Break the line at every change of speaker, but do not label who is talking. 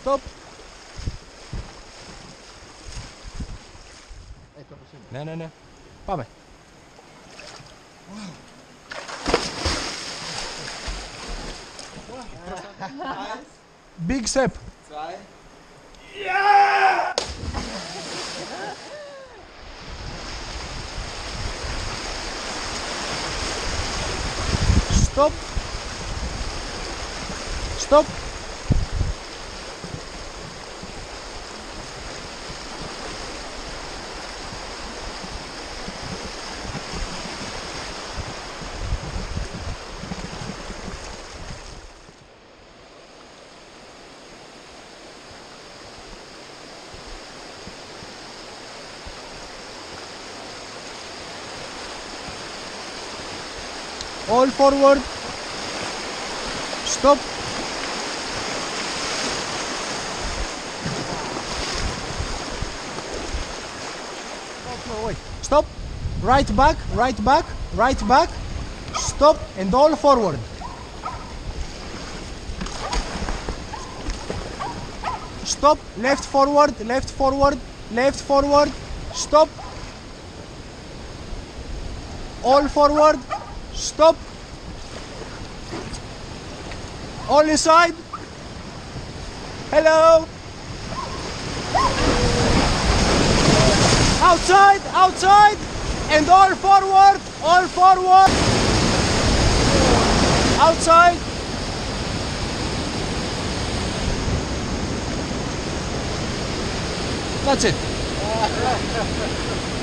Stop. Ναι. Πάμε. Big step.
2.
Stop. Stop. All forward. Stop. No, wait. Stop. Right back, right back, right back. Stop and all forward. Stop. Left forward, left forward, left forward. Stop. All forward. Stop. All inside. Hello. Outside, outside. And all forward, all forward. Outside. That's it.